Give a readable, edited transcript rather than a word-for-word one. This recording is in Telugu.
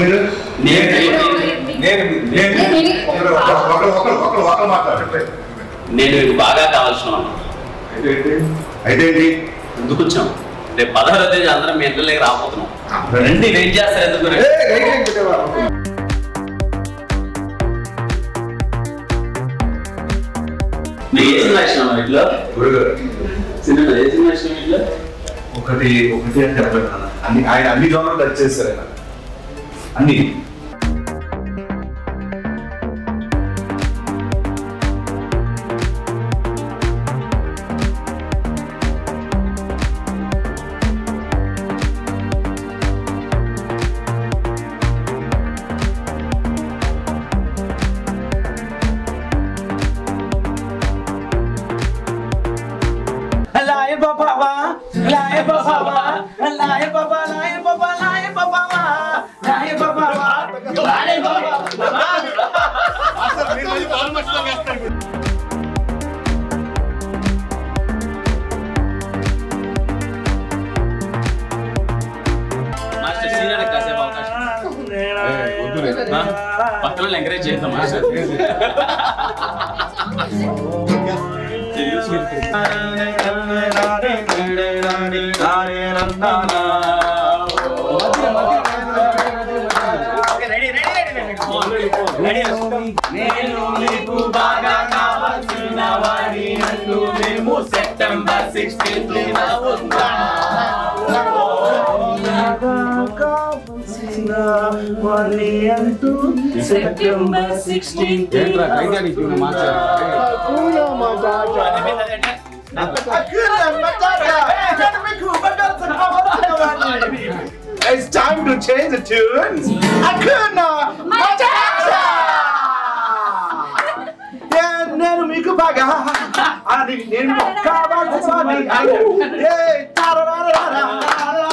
నేను మీకు బాగా కావాల్సిన అయితే ఎందుకు వచ్చాం? రేపు 16వ తేదీ అందరం మీ ఇంట్లోకి రాబోతున్నాం. రండి, వెయిట్ చేస్తారు ఎందుకు? మీకు ఏ సినిమా ఇష్టం వీటిలో? సినిమా ఏ సినిమా ఇష్టం వీటిలో? ఒకటి అని చెప్పలేదు ఆయన అన్ని జోనర్లు టచ్ చేస్తారు ఆయన అన్ని. పక్కన ఎంకరేజ్ చేద్దాం మాస్టర్. నేను మీకు బాగా కావాల్సిన వాడినట్లు మేము September 16th September 16th It's time to change the tunes. Akuna Matata. Nenu Meeku Baga. Nenu Meeku Baga Kaavalsinavaadini.